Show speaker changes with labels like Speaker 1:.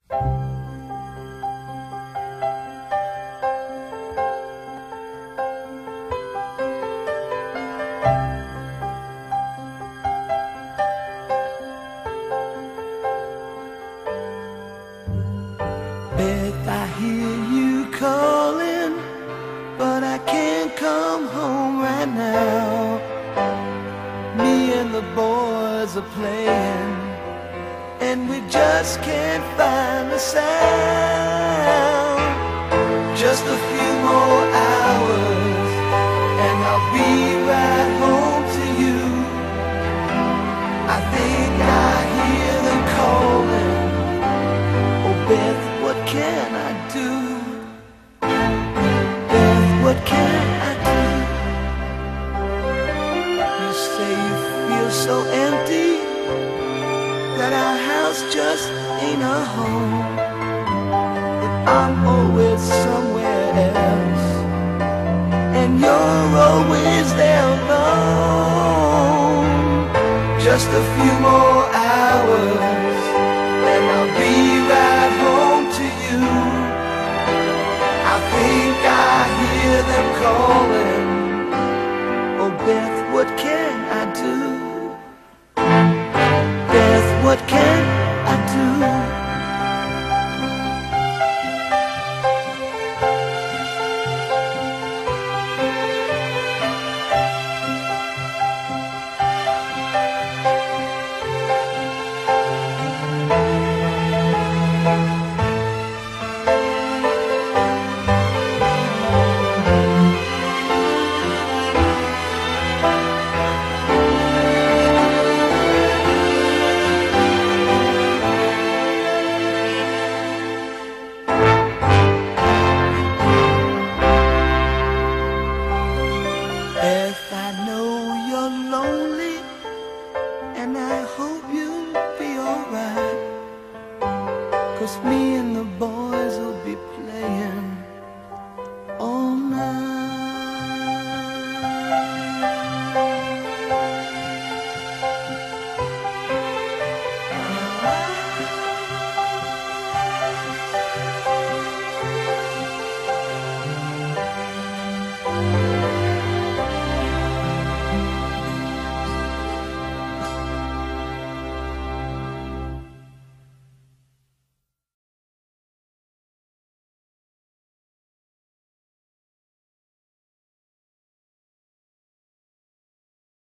Speaker 1: Beth, I hear you calling, but I can't come home right now. Me and the boys are playing, and we just can't find the sound. Just a few more hours, and I'll be right home to you. I think I hear them calling. Oh, Beth, what can I do? Beth, what can I do? You say you feel so empty, that our house just ain't a home, that I'm always somewhere else, and you're always there alone. Just a few more hours, and I'll be right home to you. I think I hear them calling. Oh, Beth, what can I do? Beth, what can I do? Beth, I know you're lonely, and I hope you'll be alright, 'cause me and